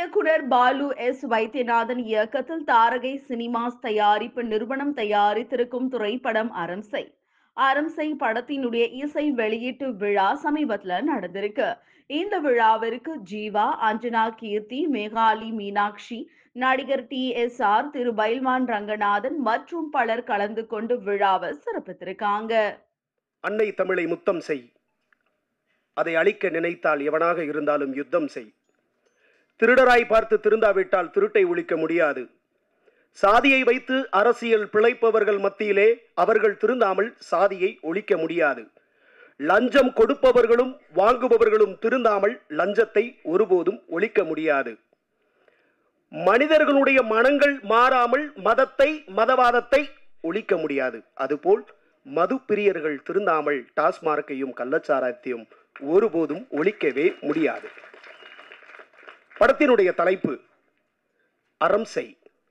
இயக்குனர் பாலு எஸ் வைத்தியநாதன் இயக்கத்தில் தாரகை சினிமாஸ் தயாரிப்பு நிறுவனம் தயாரித்திருக்கும் திரைப்படம் அரம்சை. அரம்சை படத்தினுடைய இசை வெளியீட்டு விழா சமீபத்துல நடந்திருக்கு. இந்த விழாவிற்கு ஜீவா, அஞ்சனா கீர்த்தி, மேகாலி மீனாட்சி, நடிகர் TSR, திரு பைல்வான் ரங்கநாதன் மற்றும் பலர் கலந்து கொண்டு விழாவை சிறப்பித்திருக்காங்க. அன்னை தமிழை முத்தம் செய், அதை அழிக்க நினைத்தால் எவனாக இருந்தாலும் யுத்தம் செய். திருடராய் பார்த்து திருந்தாவிட்டால் திருட்டை ஒழிக்க முடியாது. சாதியை வைத்து அரசியல் பிழைப்பவர்கள் மத்தியிலே அவர்கள் திருந்தாமல் சாதியை ஒழிக்க முடியாது. லஞ்சம் கொடுப்பவர்களும் வாங்குபவர்களும் திருந்தாமல் லஞ்சத்தை ஒருபோதும் ஒழிக்க முடியாது. மனிதர்களுடைய மனங்கள் மாறாமல் மதத்தை மதவாதத்தை ஒழிக்க முடியாது. அதுபோல் மது பிரியர்கள் திருந்தாமல் டாஸ்மார்க்கையும் கள்ளச்சாராயத்தையும் ஒருபோதும் ஒழிக்கவே முடியாது. படத்தினுடைய தலைப்பு அரம்சை.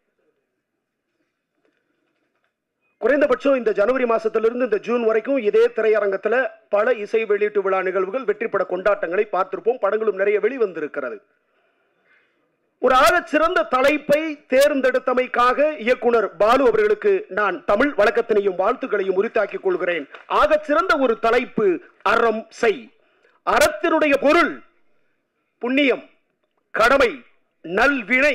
குறைந்தபட்சம் இந்த ஜனவரி மாசத்திலிருந்து இந்த ஜூன் வரைக்கும் இதே திரையரங்கத்தில் பல இசை வெளியீட்டு விழா நிகழ்வுகள், வெற்றிப்பட கொண்டாட்டங்களை பார்த்திருப்போம். படங்களும் நிறைய வெளிவந்திருக்கிறது. ஒரு ஆக சிறந்த தலைப்பை தேர்ந்தெடுத்தமைக்காக இயக்குனர் பாலு அவர்களுக்கு நான் தமிழ் வழக்கத்தினையும் வாழ்த்துக்களையும் உரித்தாக்கிக் கொள்கிறேன். ஆக சிறந்த ஒரு தலைப்பு அறம் செய். அறத்தினுடைய பொருள் புண்ணியம், கடமை, நல்வினை.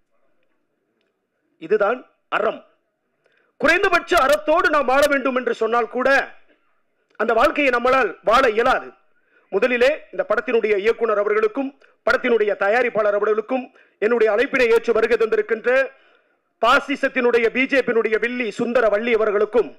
இதுதான் அறம். குறைந்தபட்ச அறத்தோடு நாம் வாழ வேண்டும் என்று சொன்னால் கூட அந்த வாழ்க்கையை நம்மளால் வாழ இயலாது. முதலிலே இந்த படத்தினுடைய இயக்குனர் அவர்களுக்கும் படத்தினுடைய தயாரிப்பாளர் அவர்களுக்கும் என்னுடைய அழைப்பினை ஏற்று வருகை தந்திருக்கின்ற பாசிசத்தினுடைய பிஜேபியினுடைய வில்லி சுந்தர வள்ளி அவர்களுக்கும்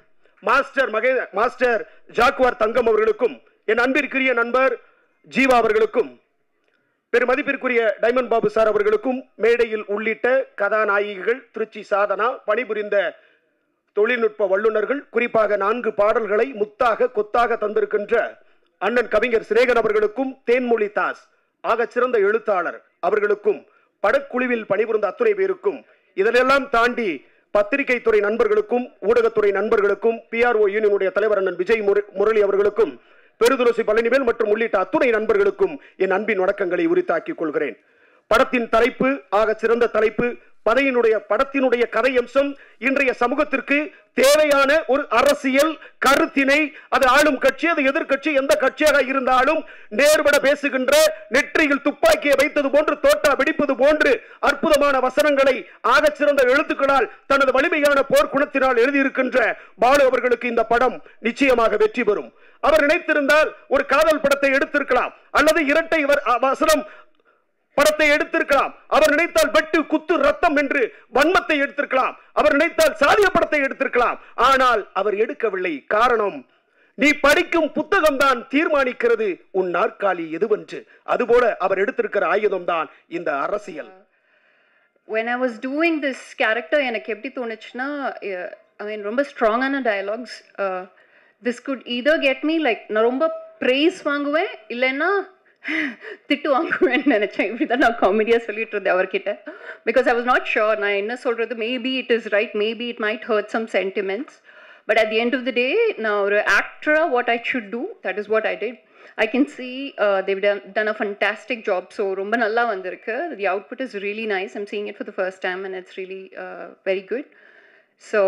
மாஸ்டர் ஜாக்குவார் தங்கம் அவர்களுக்கும் என் அன்பிற்குரிய நண்பர் ஜீவா அவர்களுக்கும் பெருமதிப்பிற்குரிய டைமண்ட் பாபு சார் அவர்களுக்கும் மேடையில் உள்ளிட்ட கதாநாயகிகள், திருச்சி சாதனா, பணிபுரிந்த தொழில்நுட்ப வல்லுநர்கள், குறிப்பாக 4 பாடல்களை முத்தாக கொத்தாக தந்திருக்கின்ற அண்ணன் கவிஞர் சிரேகன் அவர்களுக்கும், தேன்மொழி தாஸ் ஆக சிறந்த எழுத்தாளர் அவர்களுக்கும், படக்குழுவில் பணிபுரிந்த அத்துணை பேருக்கும், இதனெல்லாம் தாண்டி பத்திரிகை துறை நண்பர்களுக்கும் ஊடகத்துறை நண்பர்களுக்கும், PRO யூனியனுடைய தலைவர் அண்ணன் விஜய் முரளி அவர்களுக்கும், பெருதுளசி பழனிவேல் மற்றும் உள்ளிட்ட அத்துணை நண்பர்களுக்கும் என் அன்பின் வணக்கங்களை உரித்தாக்கிக் கொள்கிறேன். படத்தின் தலைப்பு ஆக சிறந்த தலைப்பு. படத்தினுடைய கதையம்சம் இன்றைய சமூகத்திற்கு தேவையான ஒரு அரசியல் கருத்தினை, அது ஆளும் கட்சி, அது எதிர்கட்சி, எந்த கட்சியாக இருந்தாலும் நேர்பட பேசுகின்ற, நெற்றியில் துப்பாக்கியை வைத்தது போன்று தோட்டா வெடிப்பது போன்று அற்புதமான வசனங்களை ஆக சிறந்த எழுத்துக்களால் தனது வலிமையான போர்க்குணத்தினால் எழுதியிருக்கின்ற பாலு அவர்களுக்கு இந்த படம் நிச்சயமாக வெற்றி பெறும். அவர் நினைத்திருந்தால் ஒரு காதல் படத்தை எடுத்திருக்கலாம், அல்லது இரட்டை வசனம் படத்தை எடுத்திருக்கலாம். அவர் நினைத்தால் வெட்டு குத்து ரத்தம் என்று வன்மத்தை எடுத்திருக்கலாம். அவர் நினைத்தால் சாதிய படத்தை எடுத்திருக்கலாம். ஆனால் அவர் எடுக்கவில்லை. காரணம், நீ படிக்கும் புத்தகம் தான் தீர்மானிக்கிறது உன் நாற்காலி எதுவென்று. அதுபோல அவர் எடுத்திருக்கிற ஆயுதம் தான் இந்த அரசியல். When I was doing this character, எனக்கு எப்படி தோணுச்சுன்னா, I mean ரொம்ப ஸ்ட்ராங்கான dialogues. This could either get me like நான் ரொம்ப praise வாங்குவேன், இல்லைன்னா திட்டு வாங்குவேன்னு நினைச்சேன். இப்படிதான் நான் காமெடியாக சொல்லிட்டு இருந்தேன் அவர்கிட்ட. Because I was not sure நான் என்ன சொல்கிறது. Maybe it is right, maybe it might hurt some sentiments. But at the end of the day, நான் ஒரு ஆக்டராக what I should do, that is what I did. I can see they've done a fantastic job. So ரொம்ப நல்லா வந்திருக்கு. The output is really nice. I'm seeing it for the first time and it's really very good. So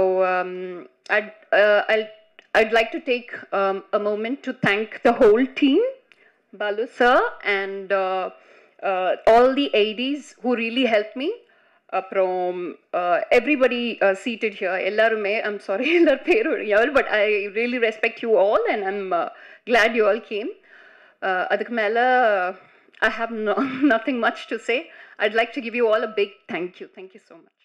I'd like to take a moment to thank the whole team, Balu sir, and all the ADs who really helped me. From everybody seated here, ellarume, I'm sorry, ellar peru but I really respect you all and I'm glad you all came. Adukku mela I have nothing much to say. I'd like to give you all a big thank you. Thank you so much.